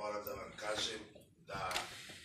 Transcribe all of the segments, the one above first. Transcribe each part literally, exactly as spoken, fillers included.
moram da vam kažem da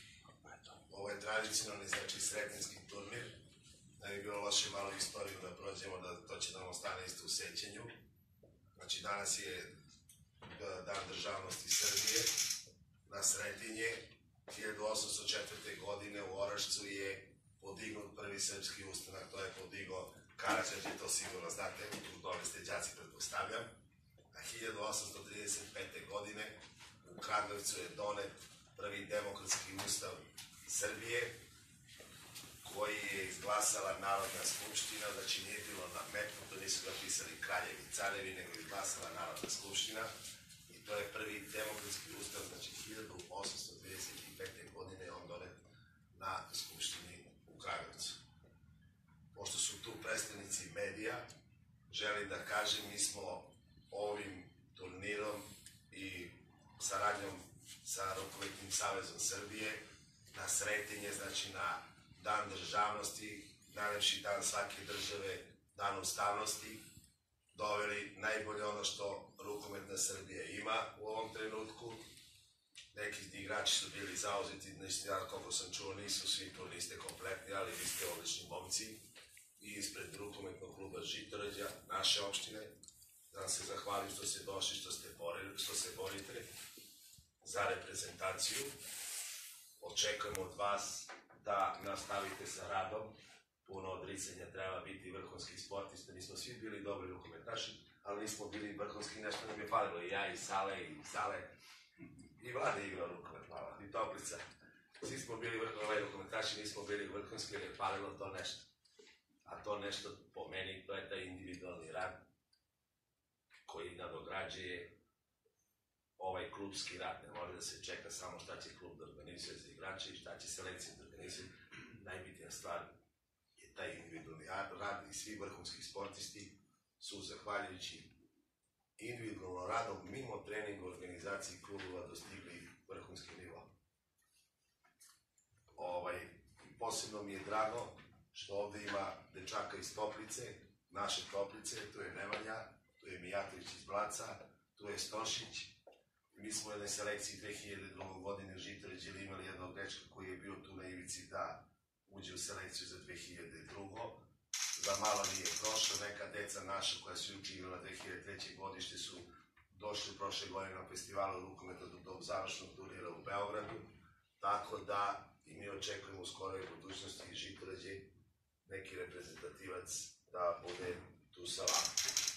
ovo je tradicionalni, znači sretenski turnir. Ne bi bilo loše malo istoriju da prođemo, da to će da vam ostane isto u sećanju. Znači danas je Dan državnosti Srbije na Sretinje. hiljadu osamsto četvrte. godine u Orašcu je podignut prvi srpski ustanak, to je podigao Karađorđe, to sigurno znate, u tome ste đaci pretpostavljam. A hiljadu osamsto trideset pete. godine u Kragujevcu je donet prvi demokratski ustav Srbije, koji je izglasala Narodna skupština, znači nije bilo nametnuto, nisu ga pisali kraljevi i carevi, nego je izglasala Narodna skupština. I to je prvi demokratski ustav, znači hiljadu osamsto trideset pete. godine je on donet na skupštini u Kragujevcu. Pošto su tu predstavnici medija, želim da kažem, mi smo ovim turnirom i saradnjom sa Rukometnim savezom Srbije na Sretenje, znači na Dan državnosti, najlepši dan svake države, Dan ustavnosti, doveli najbolje ono što Rukometna Srbija ima u ovom trenutku. Neki igrači su bili zauzeti, nešto ja koliko sam čuo, nisu svi tu, niste kompletni, ali vi ste odlični momci. I ispred Rukometnog kluba Žitorađa, naše opštine, da vam se zahvalim što ste došli, što ste borili, što se borite za reprezentaciju. Očekujemo od vas da nastavite sa radom. Puno odricanja, treba biti vrhunski sportista. Mi smo svi bili dobri rukometaši, ali nismo bili vrhunski, nešto nam je falilo. I ja, i Sale, i Sale, i Vlade igrao rukomet malo, i Toplica. Svi smo bili vrhunski rukometaši, nismo bili vrhunski, jer je falilo to nešto. A to nešto, po meni, to je taj individualni rad koji nadograđuje ovaj klubski rad. Ne može da se čeka samo šta će klub da organizuje za igrače i šta će selekcija da organizuje. Najbitnija stvar je taj individualni rad i svi vrhunski sportisti su, zahvaljujući individualnom radom, mimo treninga organizaciji klubova, dostigli vrhunski nivo. Posebno mi je drago što ovde ima dečaka iz Toplice, naše Toplice, tu je Nemanja, tu je Mijatović iz Blaca, tu je Stošić. Mi smo u jednoj selekciji dve hiljade druge. godine u Žitorađu imali jednog dečka koji je bio tu na ivici da uđe u selekciju za dve hiljade druge. Za malo nije prošlo, neka deca naša koja su juče igrala dve hiljade treće. godište su došli prošle godine na festivalu rukometa do završnog turnira u Beogradu, tako da i mi očekujemo u skoroj budućnosti iz Žitorađe neki reprezentativac da bude tu sa vama.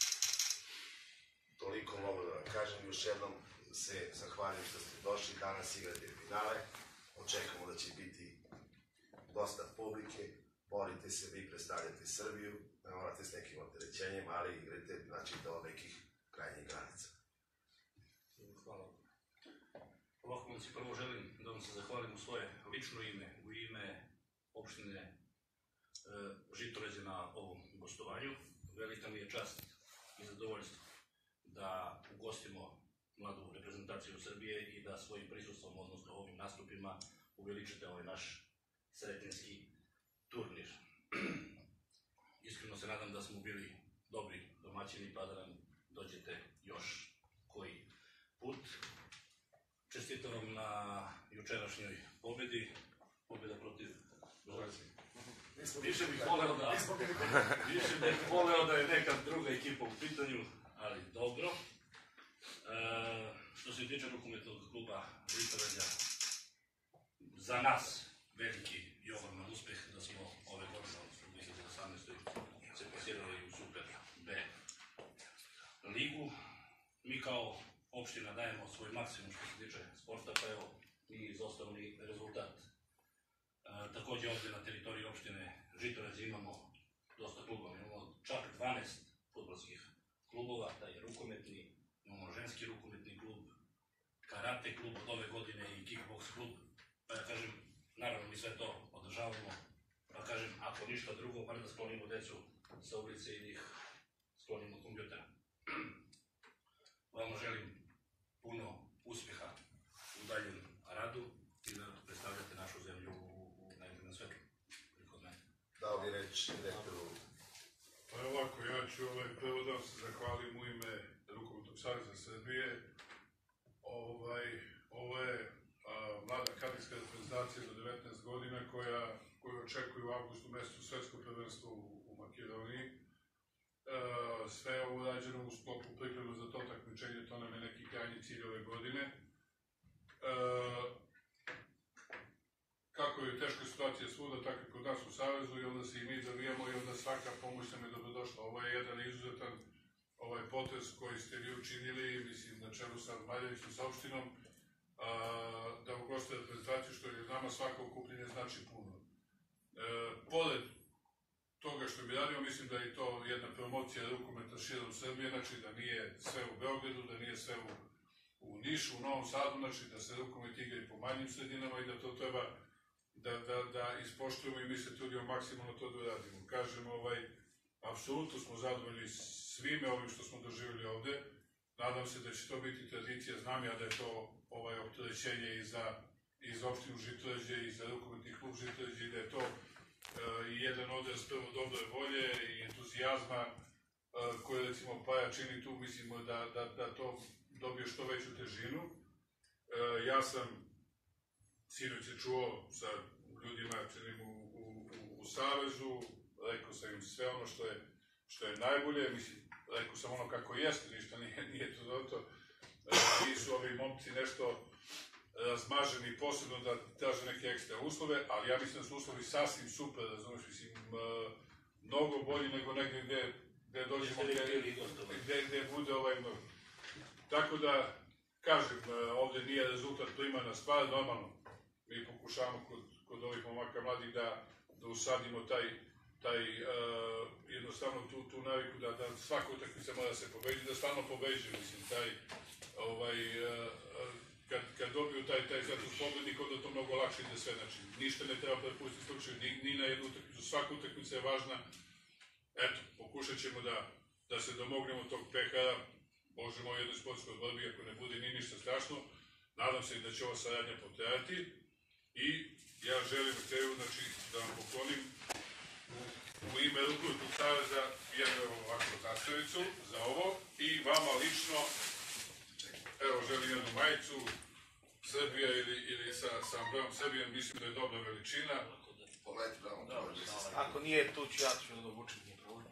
Toliko mogu da vam kažem, još jednom se zahvaljujem što ste došli, danas igrate finale, očekujemo da će biti dosta publike, borite se, vi predstavljate Srbiju, ne morate s nekim opterećenjem, ali igrate, znači, do nekih krajnjih granica. Hvala. Ovako, momci, prvo želim da vam se zahvalim u svoje lično ime, u ime opštine Žitorađe na ovom gostovanju. Velika mi je čast i zadovoljstvo da ugostimo mladu reprezentaciju Srbije i da svojim prisustvom, odnosno ovim nastupima, uveličite ovaj naš sretenski turnir. Iskreno se nadam da smo bili dobri domaćini pa da nam dođete još koji put. Čestitam vam na jučerašnjoj pobedi, pobeda protiv Beogradske. Više bih voleo da, više bih voleo da je neka druga ekipa u pitanju, ali dobro. Što se tiče rukometnog kluba Žitorađa, za nas veliki i ogroman uspeh da smo ove godine, odnosno u dve hiljade osamnaestoj. se plasirali u Super B ligu. Mi kao opština dajemo svoj maksimum što se tiče sporta, pa evo i izostavni rezultat. Takođe ovde na teritoriji opštine Žitorađe imamo dosta klubova, imamo čak dvanaest fudbalskih klubova, taj je rukometni, imamo ženski rukometni klub, karate klub od ove godine i kickbox klub, pa ja kažem, naravno mi sve to održavamo, pa kažem, ako ništa drugo, bar da sklonimo decu sa ulice i ih sklonimo od kompjutera. Vama želim puno uspeha u daljem radu i da predstavljate našu zemlju u najboljem svetu. Dao bi reč direktoru. Pa ovako, ja ću prvo da se zahvalim u ime Rukometnog saveza Srbije. Ovo je a, mlada kadetska reprezentacija do devetnaest godina koja, koju očekuju u avgustu mesecu svetsko prvenstvo u, u Makedoniji. E, sve je ovo rađeno u sklopu priprema za to takmičenje, to nam je neki krajnji cilj ove godine. E, kako je teška situacija svuda, tako i kod nas u Savezu, i onda se i mi zavijamo i onda svaka pomoć nam je dobrodošla. Ovo je jedan izuzetan ovaj potez koji ste vi učinili, mislim, na čelu sa Maljevićem, sa opštinom, a, da ugoste reprezentaciju, što je nama svako okupljenje znači puno. E, pored toga što bi radio, mislim da je to jedna promocija rukometa širom Srbije, znači da nije sve u Beogradu, da nije sve u, u Nišu, u Novom Sadu, znači da se rukomet igra i po manjim sredinama i da to treba da, da, da ispoštujemo i mi se trudimo maksimalno to da radimo. Kažem, ovaj, apsolutno smo zadovoljni svime ovim što smo doživjeli ovde. Nadam se da će to biti tradicija. Znam ja da je to ovaj opterećenje i za, i za opštinu Žitorađe i za rukometni klub Žitorađe i da je to e, i jedan odraz prvo dobre volje i entuzijazma e, koje recimo Paja čini tu, mislimo da, da, da to dobije što veću težinu. E, ja sam sinoć se čuo sa ljudima činim, u, u, u, u Savezu, rekao sam im sve ono što je, što je najbolje, mislim, rekao sam ono kako jeste, ništa nije, nije to zato. Nisu ovi momci nešto razmaženi posebno da traže neke ekstra uslove, ali ja mislim da su uslovi sasvim super, razumiješ, mislim, mnogo bolji nego negdje gde, gde dođemo, gde, gde, gde bude ovaj mnogo. Tako da, kažem, ovde nije rezultat primana stvar, normalno, mi pokušavamo kod, kod ovih momaka mladih da, da usadimo taj taj, uh, jednostavno tu, tu naviku da, da svaka utakmica mora se pobeđi, da stvarno pobeđuje, mislim, taj, ovaj, uh, kad, kad dobiju taj, taj status pobednik, onda to mnogo lakše ide sve, znači, ništa ne treba prepustiti slučaju, ni, ni na jednu utakmicu, svaka utakmica je važna, eto, pokušat ćemo da, da se domognemo tog pehara, Bože moj, jednoj sportskoj borbi, ako ne bude ni ništa strašno, nadam se da će ova saradnja potrajati i ja želim na kraju, znači, da vam poklonim u ime Rukometnog saveza jednu ovakvu zastavicu za ovo i vama lično, evo, želim jednu majicu Srbija ili, ili sa, sa amblemom Srbije, mislim da je dobra veličina. Pogledajte da vam to je. Ako nije tu ću ja ću da dovučem, nije problem.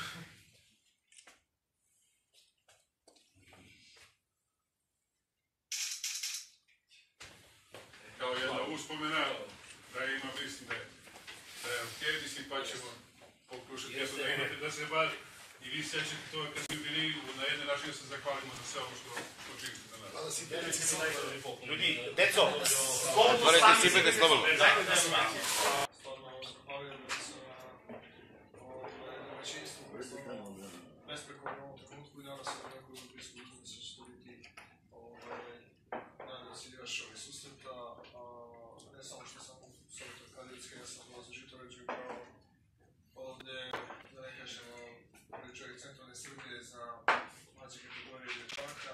Kao jedna uspomena, da ima, mislim da je, da je okej, mislim, pa ćemo pokušati jedno da imate, da se bar i vi sećate to kad smo bili na jedne način da se zahvalimo za sve ovo što, što činite za nas. Hvala si pelici sa najbolje. Ljudi, deco, Morate sipete slobodno. Stvarno, zahvaljujem se na domaćinstvu, besprekorno u ovom trenutku i nadam se da neko u blisku budućnosti će to biti nadam se još ovih susreta, ne samo što sam u Sovjetu Kadetske, ja sam dolazio u Žitorađu kao ovde, da ne kažemo, prvi čovjek centralne Srbije za mlađe kategorije dječaka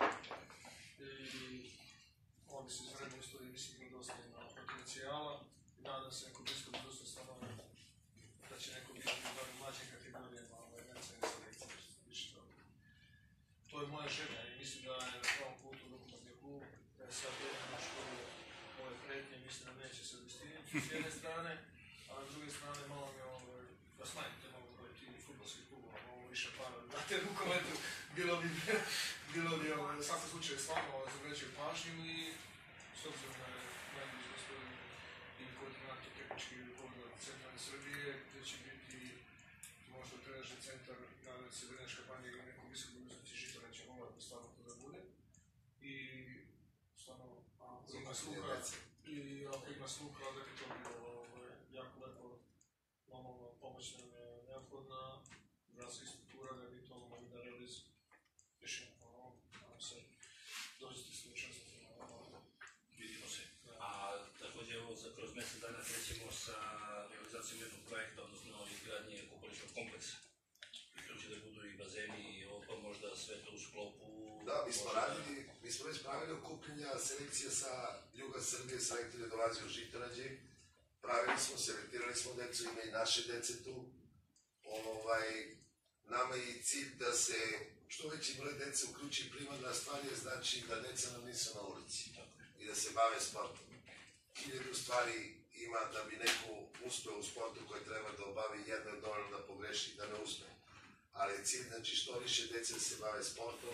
i oni su izvredni istoriji, mislim da dosta ima potencijala i nadam se neko blisko budućnost stvarno da će neko biti u ovim mlađim kategorijama nacionalne selekcije, što se tiče toga. To je moja želja i mislim da je na pravom putu rukometni klub, da je sad jedino što ove pretnje mislim da neće se destiniti s jedne strane, a s druge strane malo mi ovo, da smanjite malo broj tih futbolskih klubova, malo više para da date rukometu, bilo bi, bilo bi ovo, u svakom slučaju stvarno zavrećaju pažnju i s obzirom na najbolji gospodin i koordinator tehnički rukovoda centralne Srbije, gde će biti možda trenažni centar, nadam se Vrnjačka banja ili neku visoku budućnosti Žitorađe, mora da stvarno to da bude. I stvarno, ako ima sluha, i ako ima sluha, da bi to bilo jako lepo, normalno pomoć nam je neophodna, gradska struktura, da bi to mogli da realizujemo. Još jedno, ono, nadam se, dođete s učestnosti na ovo. Vidimo se. A također evo za kroz mjesec dana krećemo sa realizacijom jednog projekta, odnosno izgradnje okoličnog kompleksa. To će da budu i bazeni i ovo pa možda sve to u sklopu... Da, mi smo radili, mi smo već pravili okupljenja selekcija sa juga Srbije, selektor je dolazio u Žitorađe. Pravili smo, selektirali smo decu, ima i naše dece tu. Ovaj, nama je i cilj da se što veći broj dece uključi primarna stvar je znači da deca nam nisu na ulici. I da se bave sportom. Hiljadu stvari ima da bi neko uspeo u sportu koje treba da obavi, jedno je dovoljno da pogreši, da ne uspe. Ali cilj, znači što više dece da se bave sportom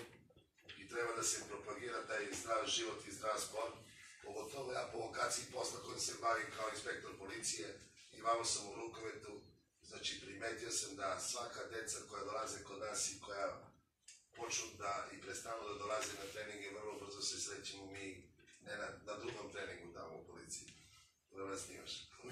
i treba da se propagira taj zdrav život i zdrav sport, pogotovo ja po lokaciji posla kojim se bavim kao inspektor policije i vamo sam u rukometu, znači primetio sam da svaka deca koja dolaze kod nas i koja počnu da i prestanu da dolaze na treninge, vrlo brzo se srećemo mi ne na, na drugom treningu tamo u policiji. Da vas snimaš.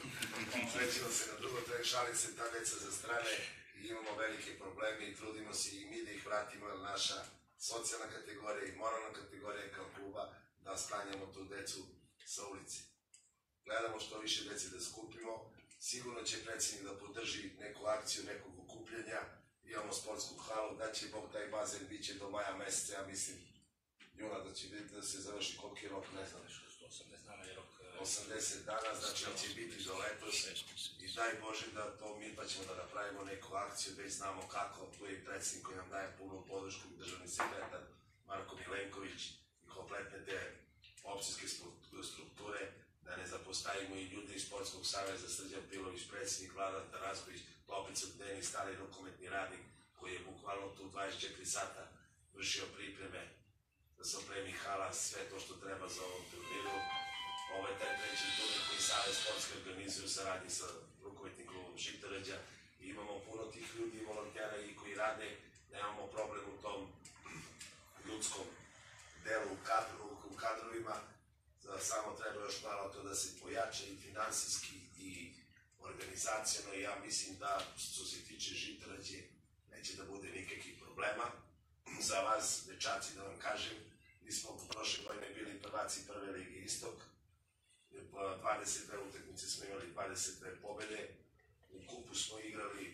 Srećemo se na drugom treningu, šalim se ta deca za strane i imamo velike probleme i trudimo se i mi da ih vratimo, jer naša socijalna kategorija i moralna kategorija kao kluba da sklanjamo tu decu sa ulici. Gledamo što više dece da skupimo, sigurno će predsjednik da podrži neku akciju, nekog okupljanja, imamo sportsku halu, da će Bog taj bazen, bit će do maja meseca, ja mislim, juna da će biti da se završi koliki rok, ne znam. osamdeset dana je rok. osamdeset dana, znači će biti do letos i daj Bože da to mi pa ćemo da napravimo neku akciju, već znamo kako, tu je i predsjednik koji nam daje punu podršku, državni sekretar Marko Milenković i kompletne te opcijske strukture, da ne zapostavimo i ljude iz Sportskog saveza, Srđan Pilović, predsjednik, Vladan Tarasković, Topica Denis, stari rukometni radnik, koji je bukvalno tu dvadeset četiri sata vršio pripreme da se opremi hala, sve to što treba za ovom turniru. Ovo je taj treći turnir koji Savez sportski organizuju u saradnji sa rukometnim klubom Žitorađa. I imamo puno tih ljudi i volontera i koji rade, nemamo problem u tom ljudskom delu u, kadru, u kadrovima, samo treba još malo to da se pojača i finansijski i organizacijno i ja mislim da što se tiče Žitorađe neće da bude nikakvih problema. Za vas, dečaci, da vam kažem, mi smo prošle godine bili prvaci prve lige Istok, dvadeset dve utakmice smo imali, dvadeset dve pobede, u kupu smo igrali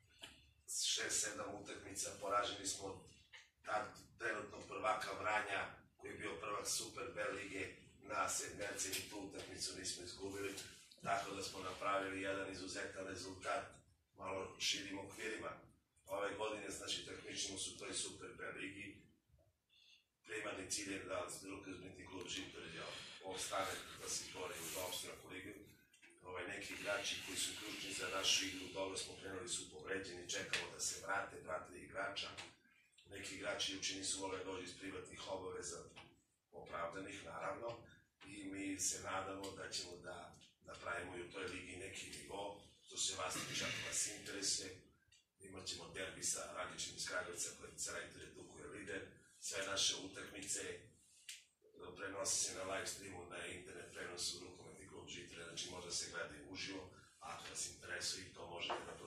šest sedam utakmica, poraženi smo tad trenutnog prvaka Vranja, koji je bio prvak Super B lige, na sedmerce i tu utakmicu nismo izgubili, tako da smo napravili jedan izuzetan rezultat malo širim okvirima. Ove godine, znači, takmičimo su toj Super B ligi. Primarni cilj je da rukometni klub Žitorađa ostane da se bore u opstanak u ligu. Ovaj, neki igrači koji su ključni za našu igru, dobro smo krenuli, su povređeni, čekamo da se vrate, dva, tri igrača. Neki igrači juče nisu vole dođi iz privatnih obaveza, opravdanih naravno, i mi se nadamo da ćemo da napravimo i u toj ligi neki nivo, što se vas tiče, ako vas interesuje. Imat ćemo derbi sa Radićem iz Kragujevca, koji se Rajter tu koji je lider. Sve naše utakmice prenosi se na live streamu, na internet prenosu rukometni klub Žitorađa, znači možda se gleda i uživo, ako vas interesuje i to možete da